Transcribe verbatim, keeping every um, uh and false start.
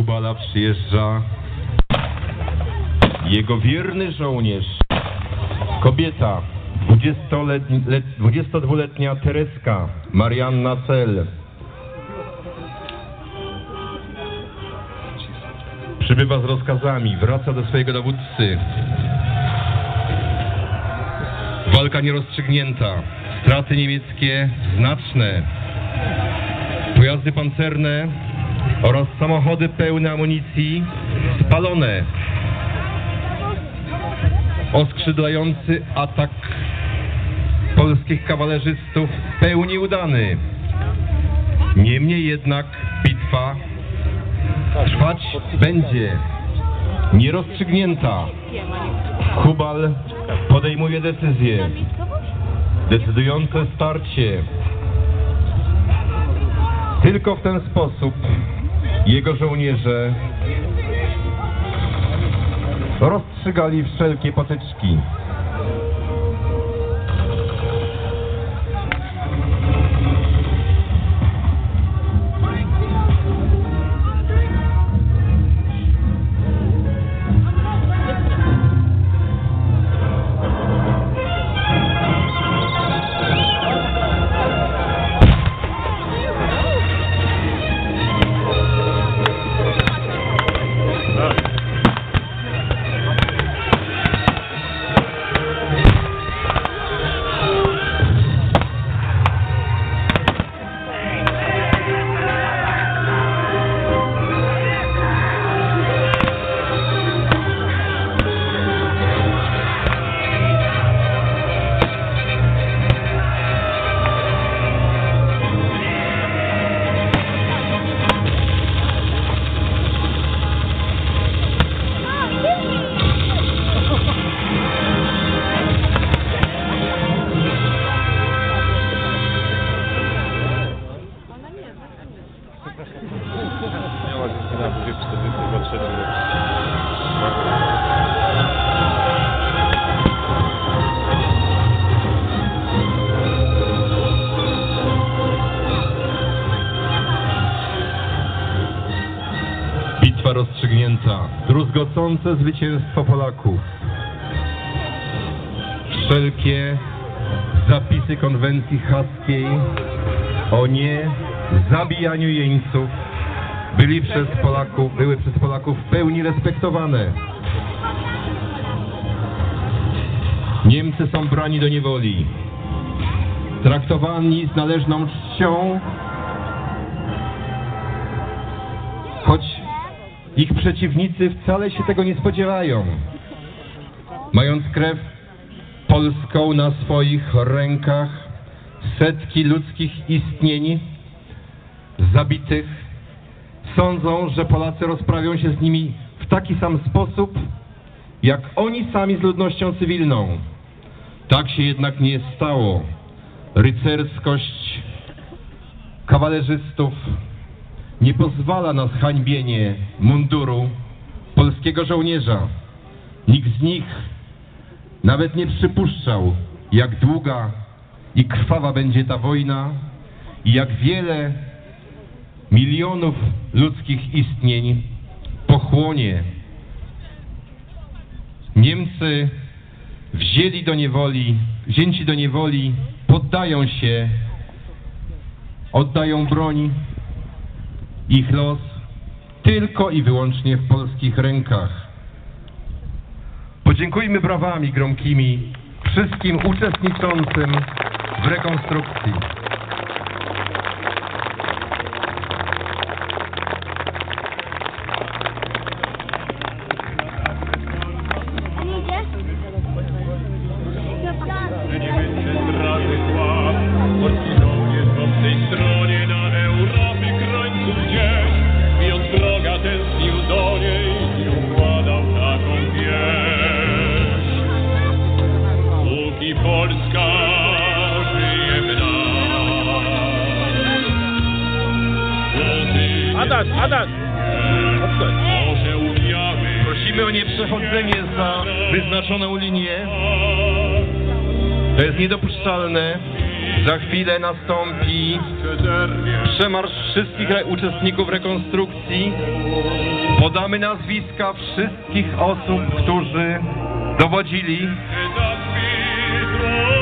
Hubala przyjeżdża jego wierny żołnierz, kobieta, dwudziestodwuletnia Tereska Marianna Sel. Przybywa z rozkazami, wraca do swojego dowódcy. Walka nierozstrzygnięta, straty niemieckie znaczne, pojazdy pancerne oraz samochody pełne amunicji spalone. Oskrzydlający atak polskich kawalerzystów w pełni udany. Niemniej jednak bitwa trwać będzie, nierozstrzygnięta. Hubal podejmuje decyzję, decydujące starcie. Tylko w ten sposób jego żołnierze rozstrzygali wszelkie potyczki. Bitwa rozstrzygnięta, druzgocące zwycięstwo Polaków. Wszelkie zapisy konwencji haskiej o nie zabijaniu jeńców byli przez Polaków, były przez Polaków w pełni respektowane. Niemcy są brani do niewoli, traktowani z należną czcią, choć ich przeciwnicy wcale się tego nie spodziewają. Mając krew polską na swoich rękach, setki ludzkich istnień zabitych, sądzą, że Polacy rozprawią się z nimi w taki sam sposób, jak oni sami z ludnością cywilną. Tak się jednak nie stało. Rycerskość kawalerzystów nie pozwala na zhańbienie munduru polskiego żołnierza. Nikt z nich nawet nie przypuszczał, jak długa i krwawa będzie ta wojna i jak wiele milionów ludzkich istnień pochłonie. Niemcy wzięli do niewoli, wzięci do niewoli, poddają się, oddają broń. Ich los tylko i wyłącznie w polskich rękach. Podziękujmy brawami gromkimi wszystkim uczestniczącym w rekonstrukcji. Adaś, Adaś! Prosimy o nieprzechodzenie za wyznaczoną linię. To jest niedopuszczalne. Za chwilę nastąpi przemarsz wszystkich re- uczestników rekonstrukcji. Podamy nazwiska wszystkich osób, którzy dowodzili.